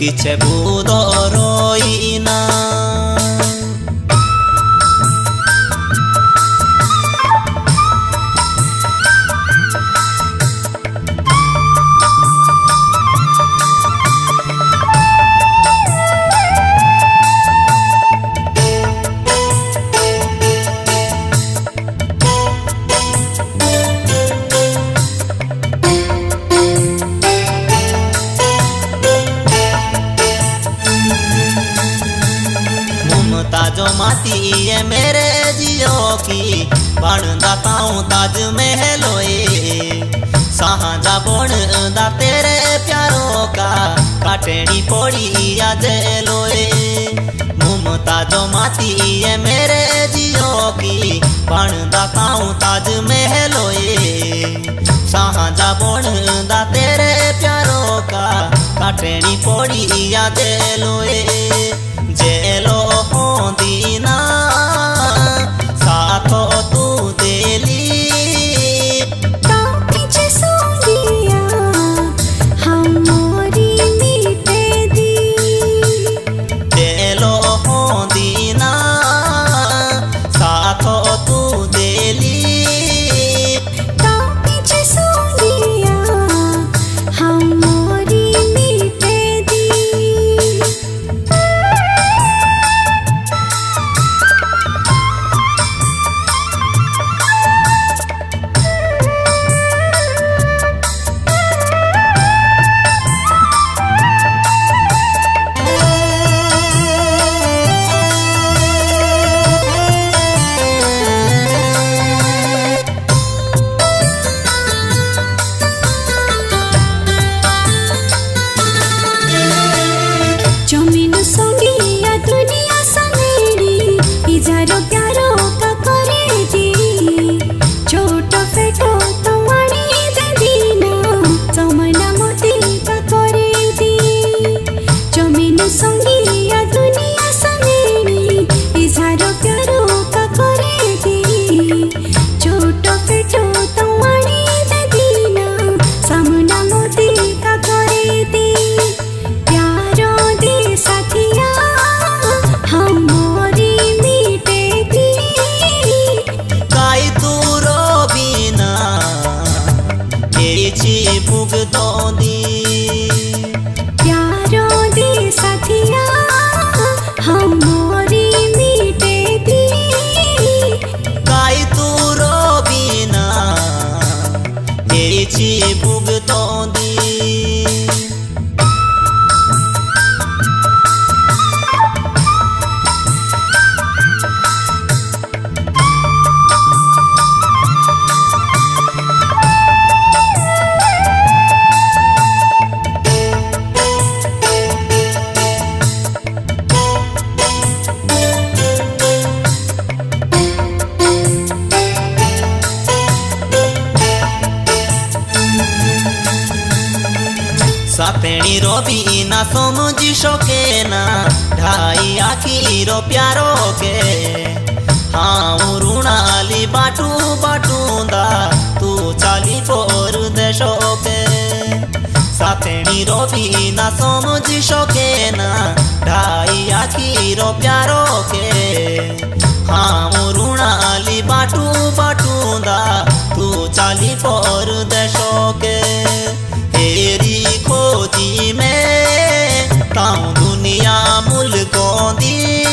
किछे बुदो रोईना ताजो माती ये मेरे जियो की बनदा ताऊं ताज महलोए साहजा बोनदा तेरे प्यारों का काटेनी पड़ी या जेलोए मुमताजो माती ये मेरे जियो की बनदा ताऊं ताज महलोए साहजा बोनदा तेरे प्यारों का काटेनी पड़ी या जेलोए जेलो दीना साथो तू देली तो पीछे सोंगिया हमारी मीटे दी जेलो दीना साथो तू देली तो पीछे सोंगिया हमारी मीटे दी जमीन सोंगिया दुनिया समेड़ी इजारो प्यारो का करे दी छोटो पेटो तुम्हारी दे दीना जमना मोती का करे दी जमीन सोंगिया दुनिया समेड़ी इजारो प्यारो का करे दी छोटो पेटो तुम्हारी दे दीना जमना मोती का करे दी साथिया हमारी मीटे दी काई तू रोबीना एची भुगतो दी प्यारो दी साथिया हमारी मीटे दी काई तू रोबीना एची भुगतो दी सातेणी रोबी ना समझी शोके ना ढाई आखी रो प्यारो के हाँ ऋणाली बाटू बाटूंदा तू चाली पोर देशो के सातेणी रोबी ना समझी शोके ना ढाई आखी रो प्यारो के हाँ ऋणाली बाटू बाटूंदा तू चाली पोर देशो के तेरी खोजी में ताऊं दुनिया मुल्कों दी